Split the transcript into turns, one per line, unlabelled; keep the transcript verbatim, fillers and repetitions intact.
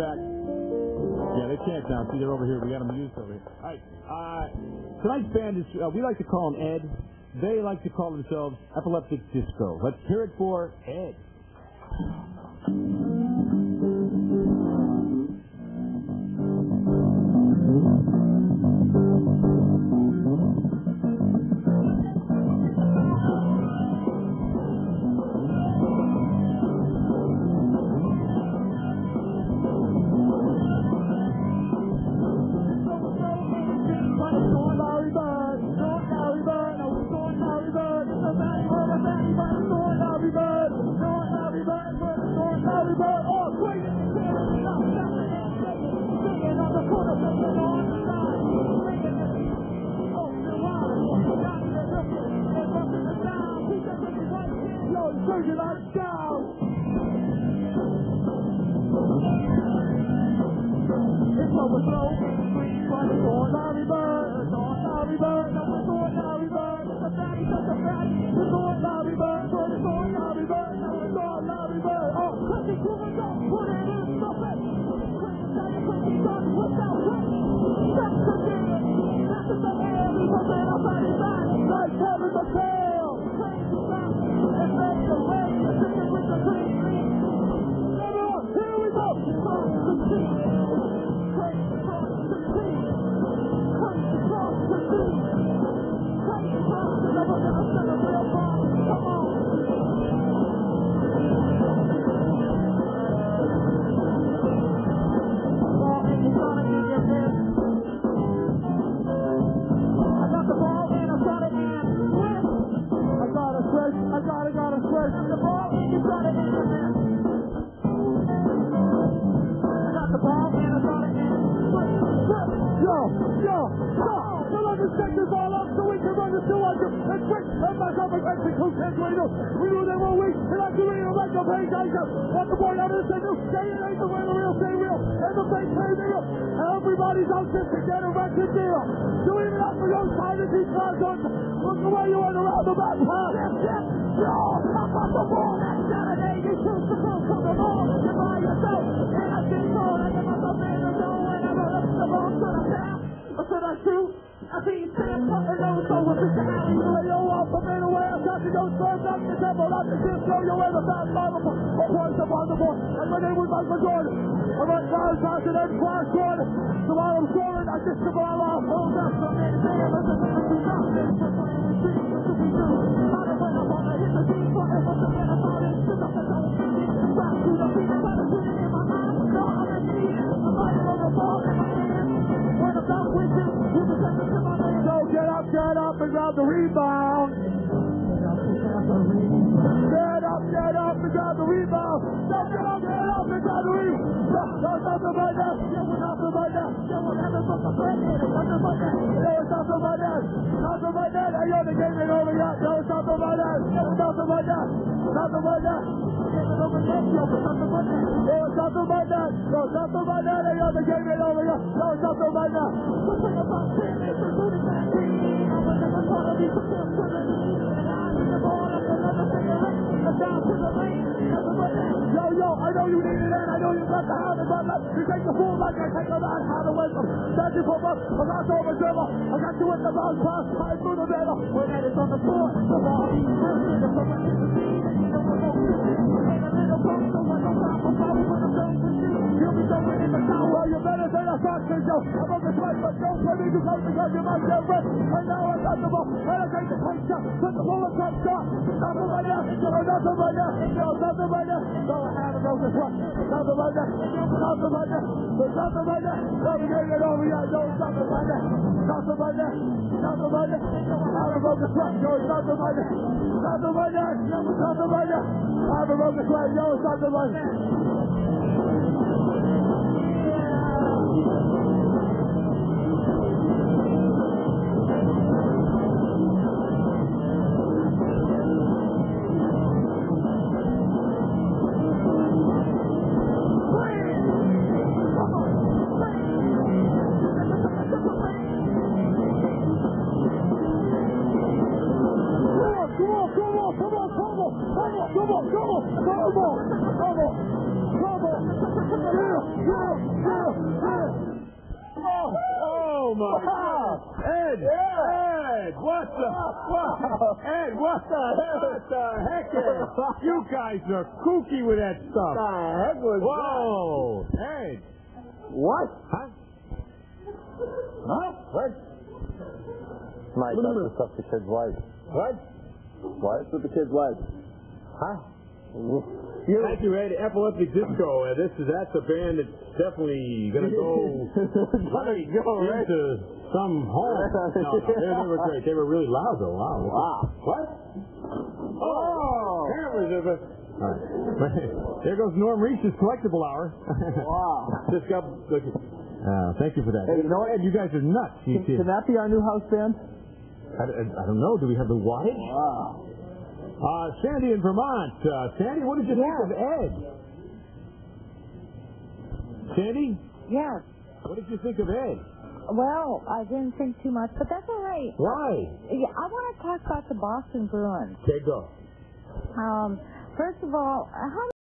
back. Yeah, they can't now. See, they're over here. We got them used over here. All right. Uh, tonight's band is, uh, we like to call them Ed. They like to call themselves Epileptic Disco. Let's hear it for Ed.
Everybody's out there to get a record deal. You even have to go sign the these cars on. Look the way you went around the back pass. Yes, yes. Yo, up on the wall. Next Saturday, you choose to go from the mall. You're by yourself. And I get told I get myself in the door. And I roll up the ball to the town. What should I shoot? I see Sam fucking those over to the alley. You lay your off from anywhere. I got to go serve up the temple. Not the disco. You wear the fat Bible. Or points up on the board. And my name was Michael Jordan. I went down, passing in, Clark Jordan. So while I'm scoring, I just the ball off. Hold up from in there. Listen to me. Nothing. What do we do? How to win up on the hit the beat. Forever to get us all in. Shit up and don't see me. Back to the beat. Try to put it in my mind. No, I'm in need. I'm fighting on the ball in my hand. When I'm out with you, you can take it to my man. So get up, get up, and grab the rebound. Get up, get up, and grab the rebound. Get up, get up, and grab the rebound. There's nothing like that. Yeah, we're nothing like that. Yeah, we're nothing but the friend. There's nothing like that. Yeah, it's nothing like that. Nothing like that. Hey, yo, the game ain't over yet. No, it's nothing like that. Yeah, it's nothing like that. Nothing like that. It's over yet. Yo, it's nothing like that. Yeah, it's nothing like that. No, it's nothing like that. Hey, yo, the game ain't over yet. No, it's nothing like that. We're talking about ten minutes for shooting that team. I was never taught to be prepared for the lead. And I need the ball up another cigarette. And down to the lane. Nothing like that. Yo, yo, I know you need it, and I know you got to have it, but let you take the fool like I take a man, how to win them. Thank you for us. I got you over dribble. I got you in the bounce pass. I through the middle. When that is on the floor, the ball is perfect. If someone is the team, and you know we're going to see. Ain't a little bump, so I don't stop. I'm probably when I'm done with you. You'll be going in the tower. Well, you better say the facts, yo. I'm on the play, but don't play me too close because you might get wet. And now I got the ball. And I take the punch shot. Put the ball in front shot. Nothing like that. No, nothing like that. No, nothing like that. No, I haven't go this one. Nothing like that. Nothing like that. There's nothing like that. No, we ain't get over yet. No, it's nothing like that. Nothing like that. Nothing like that. No, I haven't go this one. No, it's nothing like that. Nothing like that. No, it's nothing like that. I haven't go this way. No, it's nothing like that. Come on, come on, come on, come on, come on, come on, come on, come on, come on.
Oh, oh my God. Ed! Ed! What the fuck? Ed, what the heck? What the heck, Ed? You guys are kooky with that stuff.
What the heck was
Whoa! Ed!
What?
Huh?
Huh? What?
Mike, that's the stuff the kids like.
What?
What?
That's what the kids like.
Huh?
Thank you, Ed. Epileptic Disco. Uh, this is that's a band that's definitely gonna go
Gonna go, right?
into some home. No, no, they, they were great. They were really loud, though. Wow.
Wow.
What?
Oh!
Cameras of it. All right. There goes Norm Reese's collectible hour.
Wow.
Just got. Uh, thank you for that.
Hey, you know what?
Ed, you guys are nuts. You
Can, can that be our new house band?
I, I, I don't know. Do we have the wattage?
Wow.
Uh, Sandy in Vermont. Uh, Sandy, what did you
Yes.
think of Ed? Sandy,
Yes.
what did you think of Ed?
Well, I didn't think too much, but that's all right.
Why?
Yeah, I want to talk about the Boston Bruins.
Okay, go.
Um, first of all, how